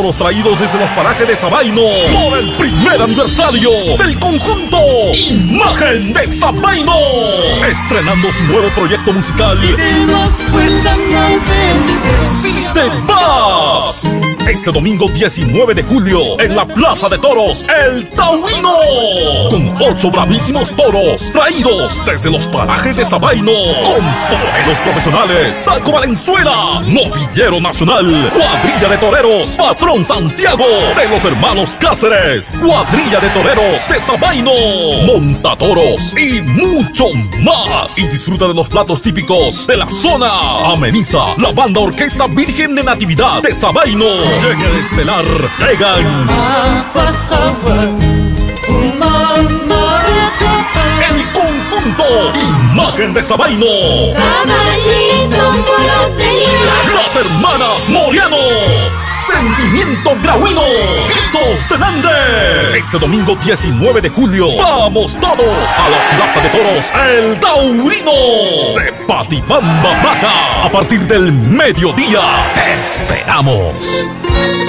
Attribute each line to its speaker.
Speaker 1: toros traídos desde los parajes de Sabaino por el primer aniversario del conjunto Imagen de Sabaino, estrenando su nuevo proyecto musical
Speaker 2: Si te vas, pues anda, vente.
Speaker 1: Si te vas. Este domingo 19 de julio en la Plaza de Toros El Taurino, con 8 bravísimos toros traídos desde los parajes de Sabaino, con toreros profesionales: Taco Valenzuela, Novillero Nacional, Cuadrilla de Toreros Patrón Santiago de los hermanos Cáceres, Cuadrilla de Toreros de Sabaino, Montatoros y mucho más. Y disfruta de los platos típicos de la zona. Ameniza la banda Orquesta Virgen de Natividad de Sabaino. Llega de estelar Regan. El conjunto Imagen de Sabaino.
Speaker 3: Caballito, moros de línea.
Speaker 1: Las hermanas Moriano. Sentimiento Grauino. Gritos de Nande. Este domingo 19 de julio, vamos todos a la Plaza de Toros El Taurino de Patibamba Baja. A partir del mediodía, te esperamos.